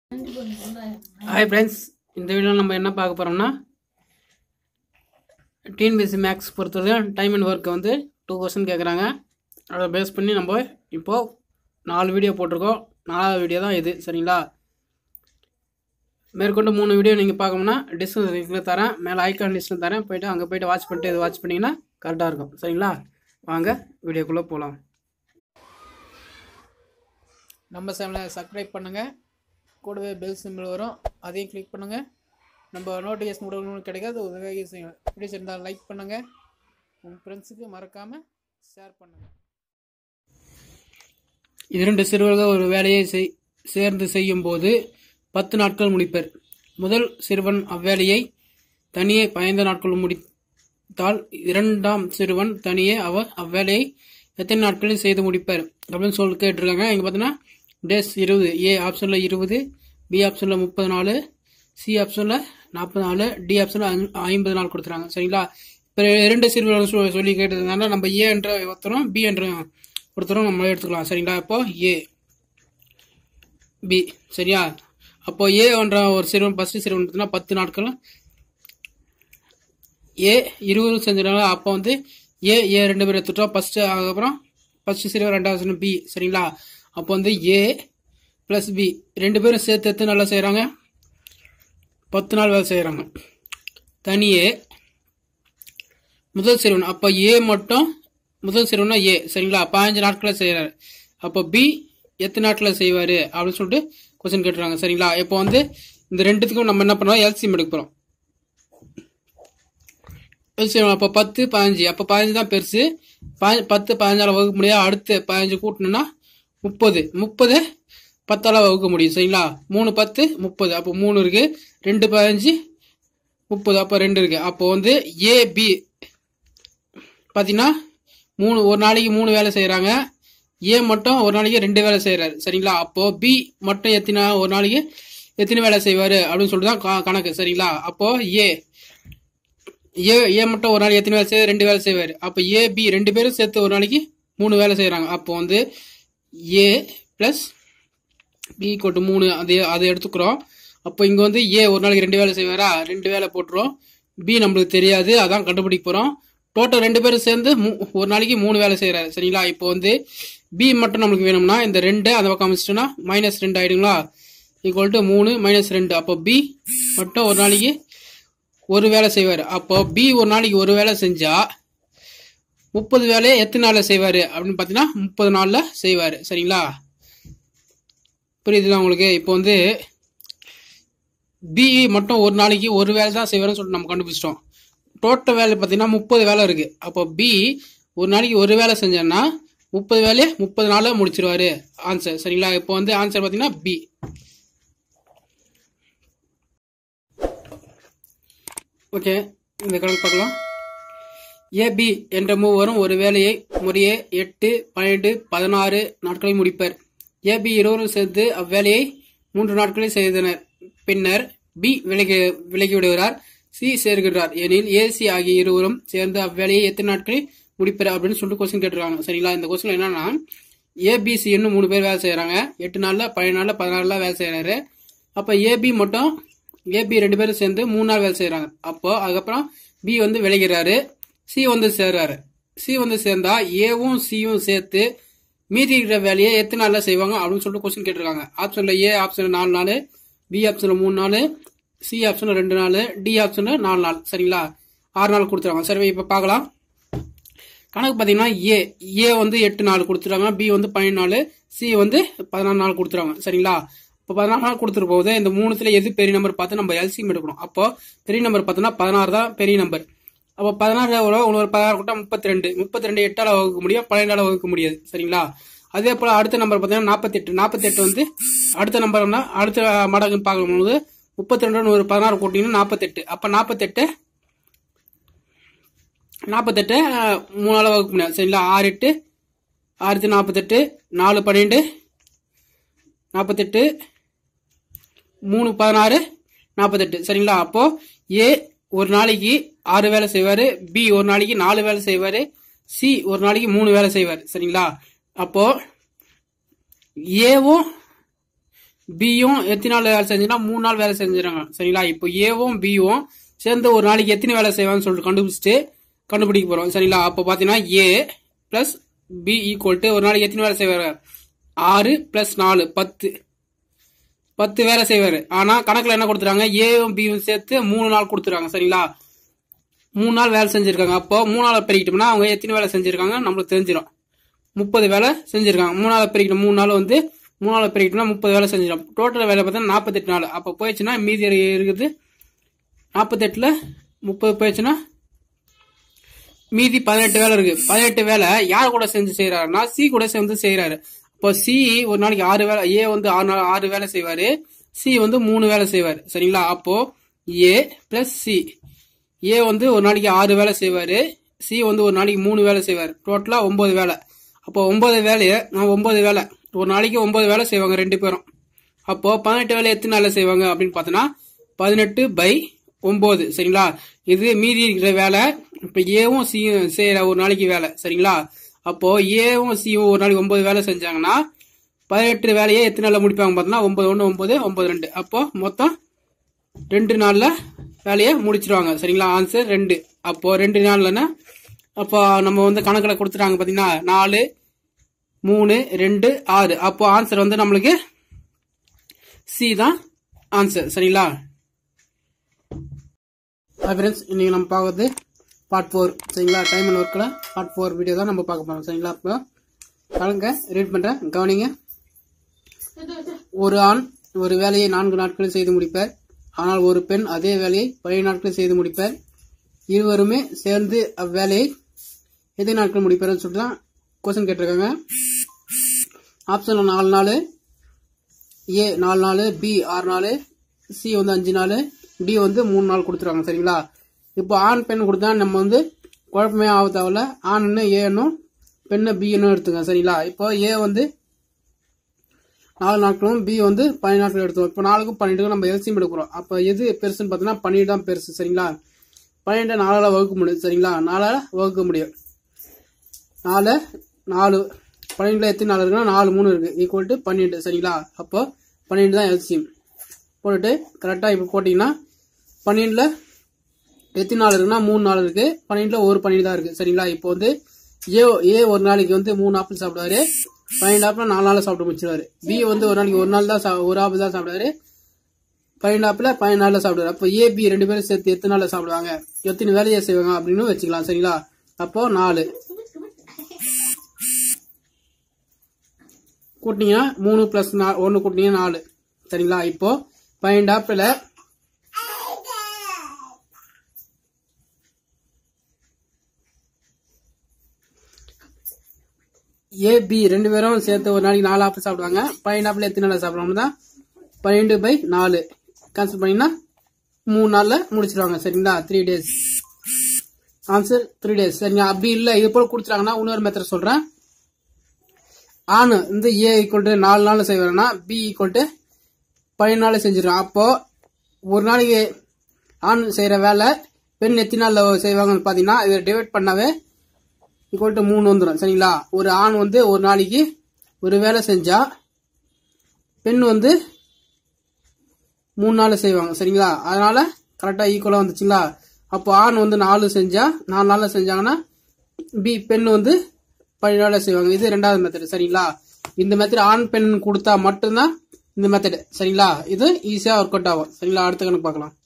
Hi friends இந்த வீடியோல நம்ம என்ன பார்க்க போறோம்னா டிஎன்பிஎஸ்சி மேக்ஸ் பொறுத்தவரைக்கும் டைம் அண்ட் வர்க் வந்து 2 क्वेश्चन கேக்குறாங்க. அதை பேஸ் பண்ணி நம்ம இப்போ 4 வீடியோ போட்டுருக்கோம். 4வது வீடியோ தான் இது. சரிங்களா? மேற்கொண்டு 3 வீடியோ நீங்க பார்க்கணும்னா டிஸ்கிரிப்ஷன்ல தரேன், மேல ஐகான் லிஸ்ட்ல தரேன், போய்ட்டு அங்க போய்ட்டு வாட்ச் பண்ணிட்டு இது வாட்ச் பண்ணீங்கன்னா கரெக்ட்டா இருக்கும். சரிங்களா? வாங்க வீடியோக்குள்ள போலாம். நம்ம சேனலை சப்ஸ்கிரைப் பண்ணுங்க, கூடவே பெல் சிம்பிள் வரும், அதையும் கிளிக் பண்ணுங்க. நம்ம நோட்டிஃபிகேஷன் உடனே கிடைக்காது. உதவி செய்யுங்க. பிடிச்சிருந்தால் லைக் பண்ணுங்க, உங்கள் ஃப்ரெண்ட்ஸுக்கு மறக்காம ஷேர் பண்ணுங்க. இரண்டு சிறுவர்கள் ஒரு வேலையை சேர்ந்து செய்யும் போது 10 நாட்கள் முடிப்பர். முதல் சிறுவன் அவ்வேலையை தனியே 15 நாட்கள் முடித்தால் இரண்டாம் சிறுவன் தனியே அவர் அவ்வேலையை எத்தனை நாட்களில் செய்து முடிப்பர் அப்படின்னு சொல்லி கேட்டிருக்காங்க. இங்க பார்த்தீங்கன்னா டேஸ் 20, ஏ ஆப்ஷன்ல 20, பி ஆப்ஷன்ல 34, சி ஆப்ஷன்ல 44, டி ஆப்ஷன்ல 50 நாள் கொடுத்துறாங்க. சரிங்களா? இப்போ 2 சிறுவர்கள் சொல்லி கேட்டதுனால நம்ம ஏ என்ற ஒருத்தரும் பி என்ற ஒருத்தரும் நம்ம எடுத்துக்கலாம். சரிங்களா? இப்போ ஏ பி. சரியா? அப்போ ஏ என்ற ஒரு சிறுவன் ஃபர்ஸ்ட் சிறுவன் பார்த்தீங்கன்னா 10 நாட்கள், ஏ 20 செஞ்சிருக்காங்க. அப்போ வந்து ஏ 2 பேர் எடுத்துட்டோம். ஃபர்ஸ்ட் அதுக்கப்புறம் ஃபர்ஸ்ட் சிறுவன் ரெண்டாவது சிறுவன் பி. சரிங்களா? அப்போ வந்து ஏ பிளஸ் பி 2 பேரும் சேர்த்து எத்தனை நாள் செய்யறாங்க? 10 நாள் வேலை செய்யறாங்க. தனியே முதல் சிறுவன், அப்ப ஏ மட்டும் முதல் சிறுவனா ஏ. சரிங்களா? 15 நாட்களை செய்யறாரு. அப்போ பி எத்தனை நாட்களை செய்வாரு அப்படின்னு சொல்லிட்டு கொஸ்டின் கேட்டுறாங்க. சரிங்களா? இப்போ வந்து இந்த ரெண்டுத்துக்கும் நம்ம என்ன பண்ணுவோம், எல்சிஎம் எடுக்க போறோம். எல்சிஎம் அப்போ 10 15, அப்போ 15 தான் பெருசு. 10 15 வகுக்க முடியாது. அடுத்து 15 கூட்டணும்னா 30 10 வகுக்க முடியும். சரிங்களா? 3 10 30, அப்போ 3 இருக்கு. 2 15 30, அப்போ 2 இருக்கு. அப்போ வந்து ஏ பி பாத்தீங்கன்னா ஒரு நாளைக்கு 3 வேலை செய்யறாங்க. ஏ மட்டும் ஒரு நாளைக்கு 2 வேலை செய்யறாரு. சரிங்களா? அப்போ பி மட்டும் ஒரு நாளைக்கு எத்தனை வேலை செய்வாரு அப்படின்னு சொல்லிட்டு தான் கணக்கு. சரிங்களா? அப்போ ஏ மட்டும் ஒரு நாளைக்கு எத்தனை வேலை செய்ய 2 வேலை செய்வாரு. அப்போ ஏ பி 2 பேரும் சேர்த்து ஒரு நாளைக்கு 3 வேலை செய்யறாங்க. அப்போ வந்து ஏ பிளஸ் பி = 3 அதை எடுத்துக்கிறோம். அப்போ இங்க வந்து ஏ ஒரு நாளைக்கு 2 வேலை செய்வாரா, 2 வேலை போட்டுரும். பி நம்மளுக்கு தெரியாது, அதான் கண்டுபிடிக்க போறோம். டோட்டல் 2 பேரும் சேர்ந்து ஒரு நாளைக்கு 3 வேலை செய்யறாரு. சரிங்களா? இப்போ வந்து பி மட்டும் நம்மளுக்கு வேணும்னா இந்த 2 அந்த பக்கம் அமைச்சிட்டோம்னா -2 ஆயிடுங்களா, ஈக்குவல் டு 3 - 2. அப்போ பி மட்டும் ஒரு நாளைக்கு ஒரு வேலை செய்வாரு. அப்போ பி ஒரு நாளைக்கு ஒரு வேலை செஞ்சா 30 வேலையை எத்தனை நாள்ல செய்வாரு அப்படின்னு பாத்தீங்கன்னா 30 நாள்ல செய்வாரு. சரிங்களா? புரியுதுங்களா உங்களுக்கு? இப்போ வந்து பி மட்டும் ஒரு நாளைக்கு ஒரு வேலை தான் செய்வாருன்னு சொல்லிட்டு நம்ம கண்டுபிடிச்சிட்டோம். டோட்டல் வேலை பார்த்தீங்கன்னா 30 வேலை இருக்கு. அப்போ பி ஒரு நாளைக்கு ஒரு வேலை செஞ்சோம்னா 30 வேலையை 30 நாள்ல முடிச்சிருவாரு. ஆன்சர். சரிங்களா? இப்போ வந்து ஆன்சர் பார்த்தீங்கன்னா பி. ஓகே, இந்த கணக்கு பார்க்கலாம். ஏபி என்ற மூவரும் ஒரு வேலையை முறையே 8 12 16 நாட்களில் முடிப்பர். ஏபி இருவரும் சேர்ந்து அவ்வேலையை 3 நாட்களில் செய்தனர். பின்னர் பி விலகிவிடுகிறார், சி சேர்கிறார் எனில் ஏசி ஆகிய இருவரும் சேர்ந்து அவ்வேலையை எத்தனை நாட்களில் முடிப்பர் அப்படின்னு சொல்லிட்டு கொஸ்டின் கேட்டிருக்காங்க. சரிங்களா? இந்த கொஸ்டின் என்னன்னா ஏபிசி இன்னும் 3 பேர் வேலை செய்யறாங்க. 8 நாள்ல 12 நாள்ல 16 நாள் வேலை செய்யறாரு. அப்ப ஏபி 2 பேரும் சேர்ந்து 3 நாள் வேலை செய்யறாங்க. அப்போ அதுக்கப்புறம் பி வந்து விலகிறாரு, சி வந்து சேர்றாரு. சி வந்து சேர்ந்தா ஏவும் சியும் சேர்த்து மீதி இருக்கிற வேலையை எத்தனை நாள்ல செய்வாங்க அப்படின்னு சொல்லிட்டு கொஸ்டின் கேட்டிருக்காங்க. ஆப்ஷன்ல ஏ ஆப்ஷன்ல 4 நாள், பி ஆப்ஷன்ல 3 நாள், சி ஆப்ஷன்ல 2 நாள், டி ஆப்ஷன்ல 4 நாள். சரிங்களா? 6 நாள் கொடுத்துருவாங்க. சரி, இப்ப பார்க்கலாம். கணக்கு பாத்தீங்கன்னா ஏ வந்து 8 நாள் கொடுத்துருவாங்க, பி வந்து 12 நாள், சி வந்து 14 நாள் கொடுத்துருவாங்க. சரிங்களா? இப்போ 14 நாள் கொடுத்துட்டு போகுது. இந்த மூணுத்துல எது பெரிய நம்பர் பார்த்து நம்ம எல்சிஎம் எடுக்கணும். அப்போ பெரிய நம்பர் பார்த்தோம்னா 16 தான் பெரிய நம்பர். அப்போ 16 ஒரு 16 கூட்டம் 32, 32 8ஆல வகுக்க முடியும், 12ஆல வகுக்க முடியாது. சரிங்களா? அதே போல அடுத்த நம்பர் பார்த்தீங்கன்னா 48 வந்து அடுத்த நம்பர்னா அடுத்த மடங்கு பார்க்கும்போது 32 ஒரு 16 கூட்டிங்கன்னா 48. அப்ப 48 3ஆல வகுக்க முடியாது. சரிங்களா? 6 8 6 48, 4 12 48, 3 16 48. சரிங்களா? அப்போ ஏ ஒரு நாளைக்கு 6 வேலை செய்வாரு, பி ஒரு நாளைக்கு 4 வேலை செய்வாரு, சி ஒரு நாளைக்கு 3 வேலை செய்வாரு. சரிங்களா? அப்போ ஏவும் பியும் எத்தனை நாள் வேலை செஞ்சுன்னா 3 நாள் வேலை செஞ்சுறாங்க சரிங்களா. இப்போ ஏவும் பியும் சேர்ந்து ஒரு நாளைக்கு எத்தனை வேலை செய்வாங்கன்னு சொல்லிட்டு கண்டுபிடிக்க போறோம் சரிங்களா. அப்போ பாத்தீங்கன்னா A plus B equal to ஒரு நாளைக்கு எத்தனை வேலை செய்வாரு 6 + 4 10 வேலை செய்வாரு. ஆனா கணக்குல என்ன கொடுத்துறாங்க ஏவும் பியும் சேர்த்து 3 நாள் கொடுத்துறாங்க சரிங்களா. 3 நாள் வேலை செஞ்சிருக்காங்க. அப்போ 3 நாளை பெருக்கிட்டோம்னா அவங்க எத்தனை வேலை செஞ்சிருக்காங்க நம்மளுக்கு தெரிஞ்சிடும். 30 வேலை செஞ்சிருக்காங்க. 3 நாளை பெருக்கிட்டோம் 3 நாள் வந்து 3 நாளை பெருக்கிட்டோம்னா 30 வேலை செஞ்சிடும். டோட்டல் வேலை பார்த்தா 48 நாள். அப்போ போயிடுச்சுன்னா மீதி இருக்குது 48ல 30 போயிடுச்சுன்னா மீதி 18 வேலை இருக்கு. 18 வேலை யார் கூட சேர்ந்து செய்யறாருன்னா சி கூட சேர்ந்து செய்யறாரு. இப்போ சி ஒரு நாளைக்கு 6 வேலை, ஏ வந்து 6 வேலை செய்வாரு, சி வந்து 3 வேலை செய்வாரு சரிங்களா. அப்போ ஏ பிளஸ் சி, ஏ வந்து ஒரு நாளைக்கு 6 வேலை செய்வாரு, சி வந்து ஒரு நாளைக்கு 3 வேலை செய்வாரு, டோட்டலா 9 வேலை. அப்போ 9 வேலையை 9 வேலை ஒரு நாளைக்கு 9 வேலை செய்வாங்க 2 பேரும். அப்போ 18 வேலை எத்தனை நாள்ல செய்வாங்க அப்படின்னு பார்த்தோன்னா 18/9 சரிங்களா. இது மீதி இருக்கிற வேலை. இப்ப ஏவும் சியும் செய்யற ஒரு நாளைக்கு வேலை சரிங்களா. அப்போ ஏவும் சியும் ஒரு நாளைக்கு 9 வேலை செஞ்சாங்கன்னா 18 வேலையை எத்தனை நாள்ல முடிப்பாங்க பார்த்தோன்னா 9 1 9 9 2. அப்போ மொத்தம் 2 நாள்ல வேலையை முடிச்சிருவாங்க சரிங்களா. ஆன்சர் 2. அப்போ 2 நாள்லன்னா அப்போ நம்ம வந்து கணக்குல கொடுத்துட்டாங்க பாத்தீங்கன்னா 4 3 2 6. அப்போ ஆன்சர் வந்து நம்மளுக்கு சி தான் ஆன்சர் சரிங்களா. ஃப்ரெண்ட்ஸ் இன்னைக்கு நம்ம பார்க்கறது பார்ட் 4 சரிங்களா. டைம் அண்ட் ஒர்க்கில் பார்ட் 4 வீடியோ தான் நம்ம பார்க்க போறோம் சரிங்களா. இப்போ கலங்க ரீட் பண்றேன் கவனிங்க. ஒரு ஆண் ஒரு வேலையை 4 நாட்களில் செய்து முடிப்பார். ஆனால் ஒரு பெண் அதே வேலையை 17 நாட்களில் செய்து முடிப்பார். இருவருமே சேர்ந்து அவ்வேலையை எத்தனை நாட்கள் முடிப்பாருன்னு சொல்லிட்டு தான் கொஸ்டின் கேட்டிருக்காங்க. ஆப்ஷன்ல 4 நாள், ஏ 4 நாள், பி 6 நாள், சி வந்து 5 நாள், டி வந்து 3 நாள் கொடுத்துருவாங்க சரிங்களா. இப்போ ஆண் பெண் கொடுத்தா நம்ம வந்து குழப்பமே ஆக தேவையில்ல. ஆண்னு ஏன்னும் பெண்ணு பின்னு எடுத்துங்க சரிங்களா. இப்போ ஏ வந்து 4 நாட்களும் பி வந்து 12 நாட்கள் எடுத்துவோம். இப்போ 4க்கும் 12க்கும் நம்ம எல்சியம் எடுக்கிறோம். அப்போ எது பெருசுன்னு பார்த்தோம்னா 12 தான் பெருசு சரிங்களா. 12 4ஆல வகுக்க முடியும் சரிங்களா. 4ஆல வகுக்க முடியும். 4 4 12ல எத்தனை நாள் இருக்குன்னா 4 3 இருக்கு ஈக்குவல் டு 12 சரிங்களா. அப்போ 12 தான் எல்சியம் போட்டுட்டு கரெக்டா இப்போ போட்டீங்கன்னா 12ல எத்தனை நாள் இருக்குன்னா 3 நாள் இருக்கு, 12ல ஒரு 12 தான் இருக்கு சரிங்களா. இப்போ வந்து ஏ ஒரு நாளைக்கு வந்து 3 ஆப்பிள் சாப்பிடுவாரு, 12 ஆப்பிள் 4 நாள் சாப்பிட்டு முடிச்சிருவாரு. பி வந்து ஒரு நாளைக்கு ஒரு ஆப்பிள் தான் சாப்பிடுவாரு, 12 ஆப்பிள் 12 நாள்ல சாப்பிடுவாரு. அப்போ ஏ பி 2 பேரும் சேர்த்து எத்தனை நாள்ல சாப்பிடுவாங்க, எத்தனை வேலையை செய்வாங்க அப்படின்னு வச்சுக்கலாம் சரிங்களா. அப்போ 4 கூட்டினீங்கன்னா 3 + 1 கூட்டினீங்கன்னா 4 சரிங்களா. இப்போ 12 ஆப்பிள் ஏ பி 2 பேரும் சேர்த்து ஒரு நாளைக்கு 4 ஆப்பிள் சாப்பிடுவாங்க. 12 ஆப்பிள் எத்தனை நாள் சாப்பிடுவாங்க தான் 12/4 கேன்சல் பண்ணீங்கன்னா 3 நாள்ல முடிச்சிருவாங்க சரிங்களா. 3 days ஆன்சர் 3 days சரிங்களா. அப்படி இல்ல இது போல கொடுத்துறாங்கன்னா இன்னொரு மெத்தட் சொல்றேன். ஆண் இந்த ஏ ஈக்குவல் டு 4 நாள் செய்வாங்கன்னா பி ஈக்குவல் டு 12 நாள் செஞ்சிடும். அப்போ ஒரு நாளைக்கு ஆண் செய்யற வேலை பெண் எத்தனை நாள்ல செய்வாங்கன்னு பாத்தீங்கன்னா இதை டிவைட் பண்ணாவே ஈக்குவல் டு 3 வந்துடும் சரிங்களா. ஒரு ஆண் வந்து ஒரு நாளைக்கு ஒரு வேலை செஞ்சா பெண் வந்து 3 நாள் செய்வாங்க சரிங்களா. அதனால கரெக்டா ஈக்குவலா வந்துச்சுங்களா. அப்போ ஆண் வந்து 4 செஞ்சா 4 நாள்ல செஞ்சாங்கன்னா பி பெண் வந்து 12 நாள்ல செய்வாங்க. இது 2வது மெத்தட் சரிங்களா. இந்த மெத்தட் ஆண் பெண் கொடுத்தா மட்டும்தான் இந்த மெத்தட் சரிங்களா. இது ஈஸியா ஒர்க் அவுட் ஆகும் சரிங்களா. அடுத்த கணக்கு பார்க்கலாம்.